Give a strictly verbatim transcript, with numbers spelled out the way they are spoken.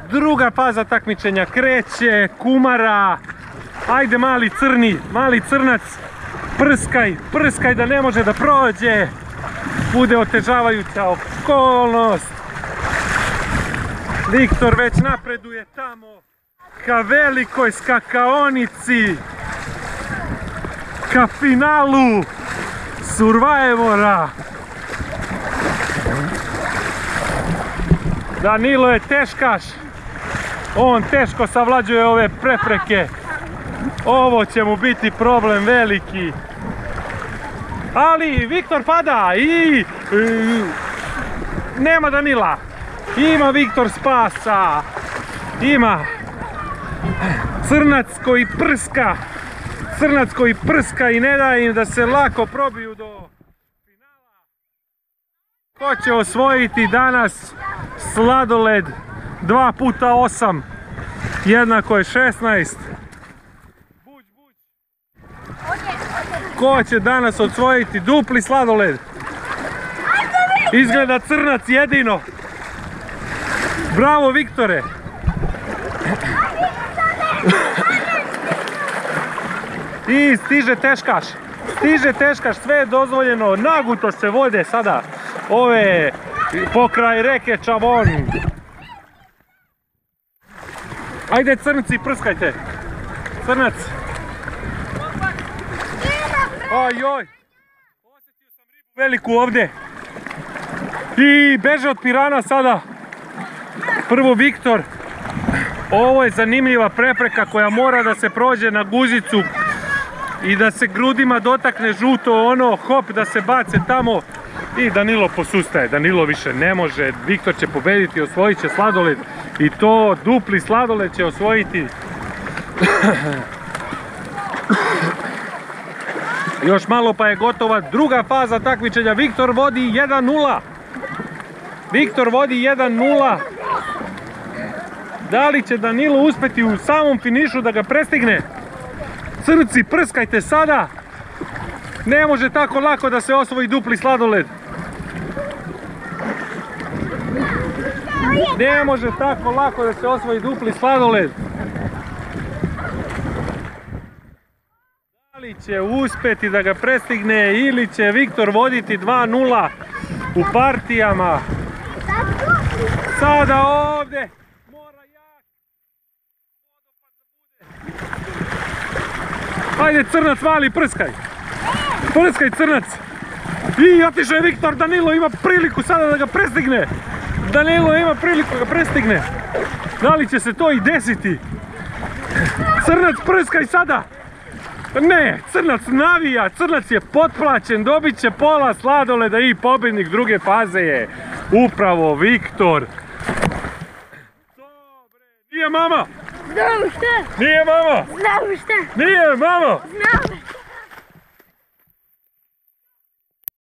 druga faza takmičenja kreće, kumara. Ajde mali crni, mali crnac, prskaj, prskaj da ne može da prođe. Bude otežavajuća okolnost. Viktor već napreduje tamo ka velikoj skakaonici, ka finalu Survivora. Danilo je teškaš, on teško savlađuje ove prepreke. Ovo će mu biti problem veliki. Ali Viktor pada i... nema Danila. Ima Viktor spasa. Ima crnac koji prska. Crnac koji prska i ne da im da se lako probiju do finala. Ko će osvojiti danas sladoled dva puta osam? Jednako je šesnaest. Buć, buć. Ko će danas osvojiti dupli sladoled? Izgleda crnac jedino. Bravo Viktore. I stiže teškaš. Stiže teškaš, sve je dozvoljeno. Naguto se vode sada ove pokraj reke Čavon. Ajde crnci, prskajte. Crnac. Ajoj. Osjetio sam ribu veliku ovdje. I beže od pirana sada. Prvo Viktor. Ovo je zanimljiva prepreka koja mora da se prođe na guzicu i da se grudima dotakne žuto ono, hop, da se bace tamo. I Danilo posustaje, Danilo više ne može, Viktor će pobediti, osvojit će sladoled i to dupli sladoled će osvojiti. Još malo pa je gotova druga faza takmičenja, Viktor vodi jedan nula. Viktor vodi jedan nula. Da li će Danilo uspjeti u samom finišu da ga prestigne? Crnci, prskajte sada. Ne može tako lako da se osvoji dupli sladoled. Ne može tako lako da se osvoji dupli sladoled. Da li će uspjeti da ga prestigne ili će Viktor voditi dva nula u partijama? Sada ovdje. Ajde crnac mali, prskaj. Prskaj crnac. I otišao je Viktor, Danilo ima priliku sada da ga prestigne. Danilo ima priliku da ga prestigne. Da li će se to i desiti? Crnac prskaj sada. Ne, crnac navija, crnac je potplaćen, dobit će pola sladoleda i pobjednik druge faze je upravo Viktor. Dobre, nije mama! Znamo šta? Nije mama! Znamo šta? Nije mama! Znamo šta?